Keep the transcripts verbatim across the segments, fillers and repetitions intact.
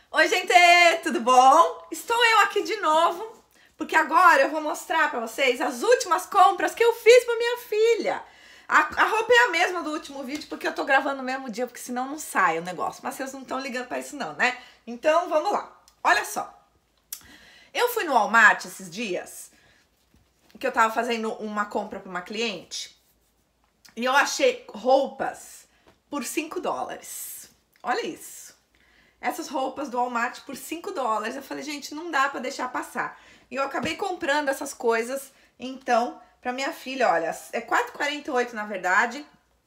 Oi, gente, tudo bom? Estou eu aqui de novo, porque agora eu vou mostrar pra vocês as últimas compras que eu fiz pra minha filha. A, a roupa é a mesma do último vídeo, porque eu tô gravando no mesmo dia, porque senão não sai o negócio. Mas vocês não estão ligando pra isso não, né? Então, vamos lá. Olha só. Eu fui no Walmart esses dias, que eu tava fazendo uma compra pra uma cliente, e eu achei roupas por cinco dólares. Olha isso. Essas roupas do Walmart por cinco dólares. Eu falei, gente, não dá pra deixar passar. E eu acabei comprando essas coisas, então, pra minha filha, olha, é quatro e quarenta e oito na verdade.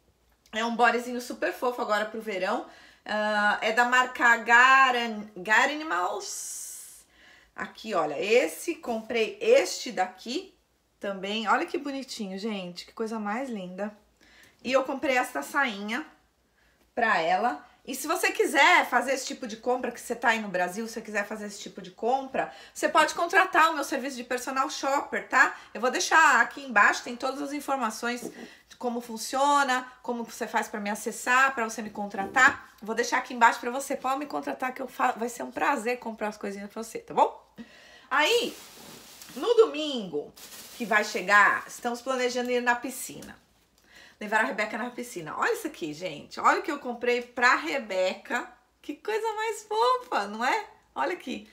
É um bodyzinho super fofo agora pro verão. Uh, é da marca Garan, Garanimals. Aqui, olha, esse, comprei este daqui também. Olha que bonitinho, gente, que coisa mais linda. E eu comprei essa sainha pra ela. E se você quiser fazer esse tipo de compra, que você tá aí no Brasil, se você quiser fazer esse tipo de compra, você pode contratar o meu serviço de personal shopper, tá? Eu vou deixar aqui embaixo, tem todas as informações de como funciona, como você faz pra me acessar, pra você me contratar. Vou deixar aqui embaixo pra você, pode me contratar que eu fa... vai ser um prazer comprar as coisinhas pra você, tá bom? Aí, no domingo que vai chegar, estamos planejando ir na piscina. Levar a Rebeca na piscina. Olha isso aqui, gente. Olha o que eu comprei pra Rebeca. Que coisa mais fofa, não é? Olha aqui.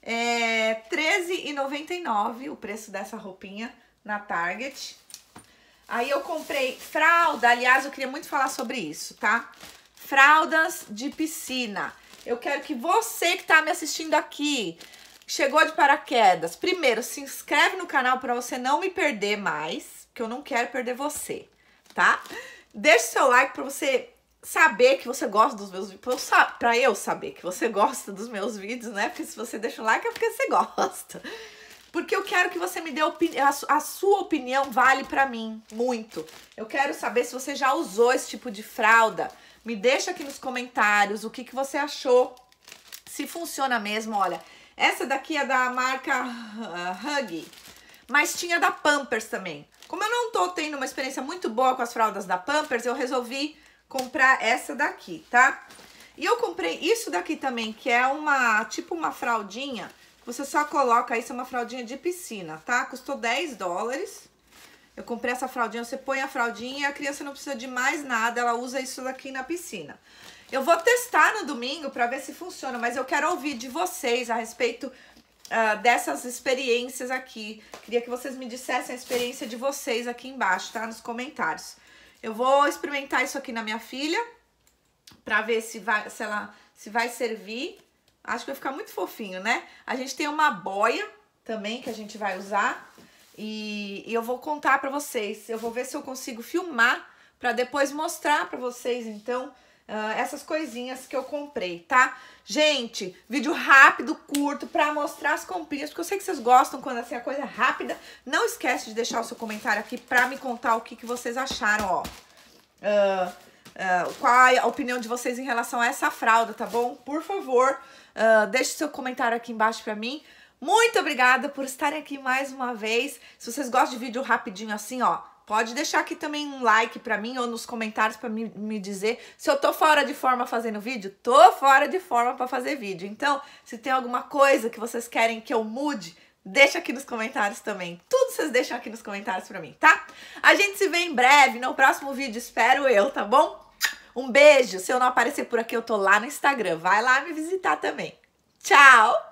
É treze reais e noventa e nove centavos o preço dessa roupinha na Target. Aí eu comprei fralda. Aliás, eu queria muito falar sobre isso, tá? Fraldas de piscina. Eu quero que você que tá me assistindo aqui, chegou de paraquedas, primeiro, se inscreve no canal pra você não me perder mais, porque eu não quero perder você. Tá? Deixa o seu like pra você saber que você gosta dos meus vídeos, pra eu saber que você gosta dos meus vídeos, né? Porque se você deixa o like é porque você gosta. Porque eu quero que você me dê opinião, a sua opinião vale pra mim, muito. Eu quero saber se você já usou esse tipo de fralda. Me deixa aqui nos comentários o que, que você achou, se funciona mesmo. Olha, essa daqui é da marca uh, Huggy, mas tinha da Pampers também. Como eu não tô tendo uma experiência muito boa com as fraldas da Pampers, eu resolvi comprar essa daqui, tá? E eu comprei isso daqui também, que é uma, tipo uma fraldinha, você só coloca isso, é uma fraldinha de piscina, tá? Custou dez dólares. Eu comprei essa fraldinha, você põe a fraldinha e a criança não precisa de mais nada, ela usa isso daqui na piscina. Eu vou testar no domingo pra ver se funciona, mas eu quero ouvir de vocês a respeito Uh, dessas experiências aqui. Queria que vocês me dissessem a experiência de vocês aqui embaixo, tá? Nos comentários. Eu vou experimentar isso aqui na minha filha, pra ver se vai, se ela, se vai servir. Acho que vai ficar muito fofinho, né? A gente tem uma boia também que a gente vai usar. E, e eu vou contar pra vocês. Eu vou ver se eu consigo filmar pra depois mostrar pra vocês, então, Uh, essas coisinhas que eu comprei, tá? Gente, vídeo rápido, curto, pra mostrar as comprinhas, porque eu sei que vocês gostam quando assim a coisa é rápida. Não esquece de deixar o seu comentário aqui pra me contar o que, que vocês acharam, ó. Uh, uh, qual é a opinião de vocês em relação a essa fralda, tá bom? Por favor, uh, deixe seu comentário aqui embaixo pra mim. Muito obrigada por estarem aqui mais uma vez. Se vocês gostam de vídeo rapidinho assim, ó, pode deixar aqui também um like pra mim ou nos comentários pra me, me dizer se eu tô fora de forma fazendo vídeo. Tô fora de forma pra fazer vídeo. Então, se tem alguma coisa que vocês querem que eu mude, deixa aqui nos comentários também. Tudo vocês deixam aqui nos comentários pra mim, tá? A gente se vê em breve no próximo vídeo, espero eu, tá bom? Um beijo. Se eu não aparecer por aqui, eu tô lá no Instagram. Vai lá me visitar também. Tchau!